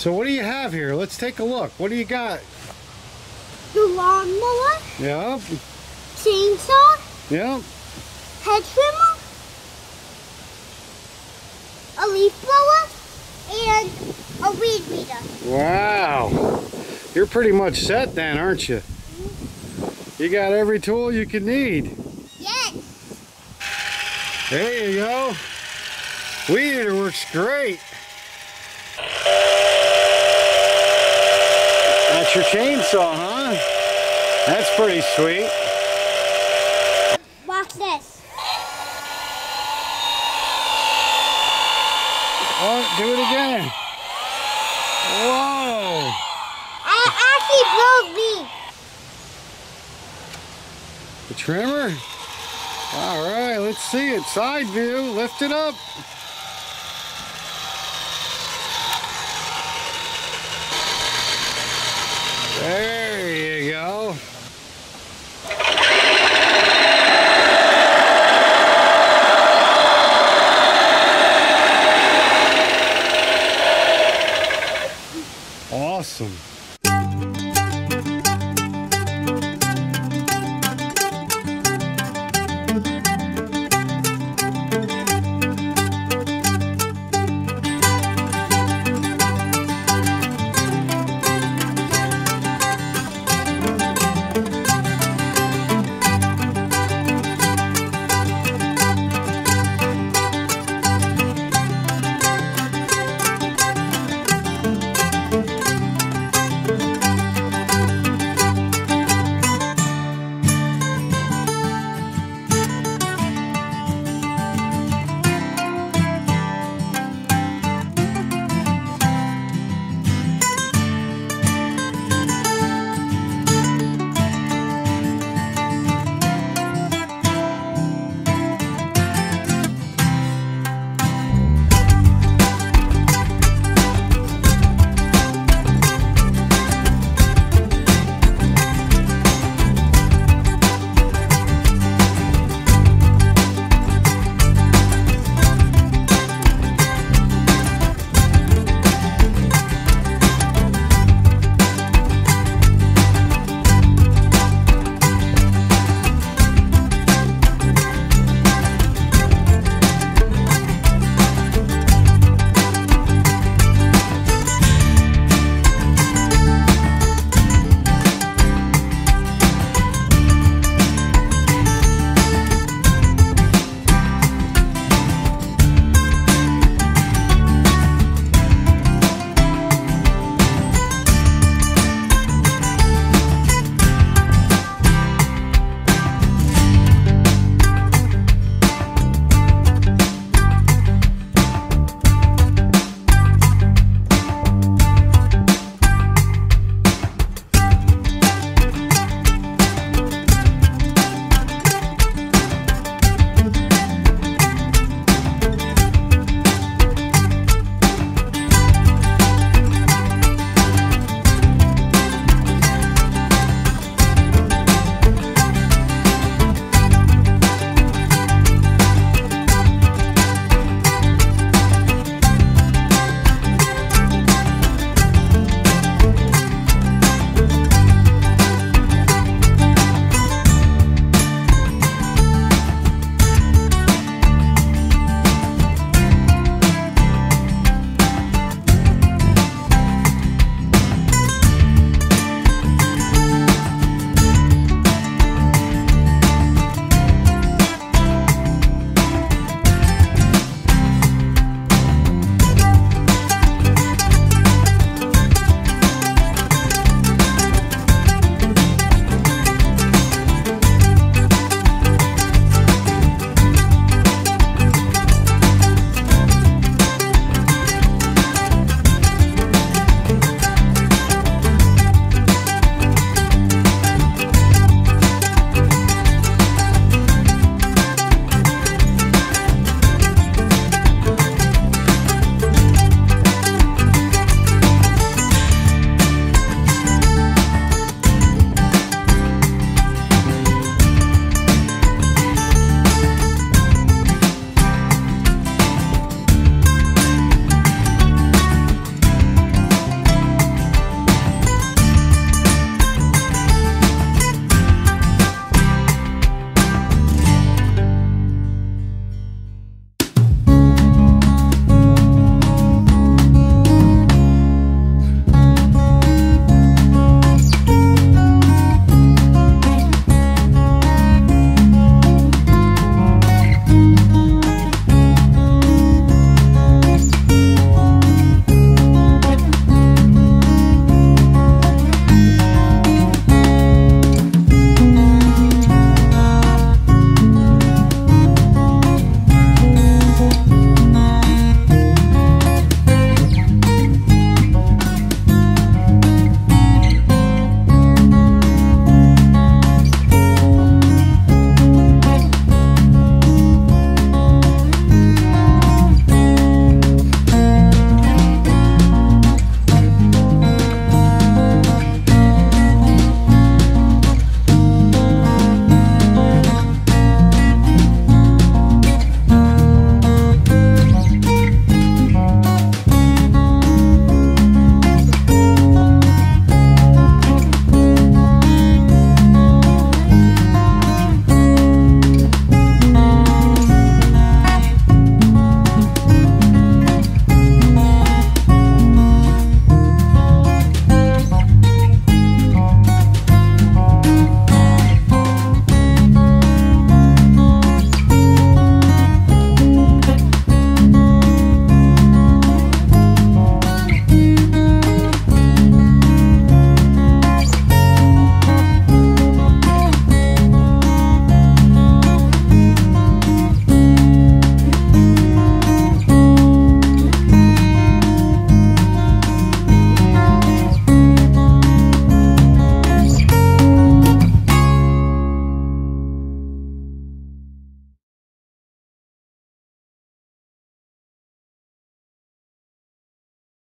So what do you have here? Let's take a look. What do you got? The lawnmower. Yep. Chainsaw. Yep. Head trimmer. A leaf blower. And a weed eater. Wow. You're pretty much set then, aren't you? You got every tool you could need. Yes. There you go. Weed eater works great. That's your chainsaw, huh? That's pretty sweet. Watch this. Oh, do it again. Whoa. I actually broke me. The trimmer? All right, let's see it. Side view. Lift it up. There you go.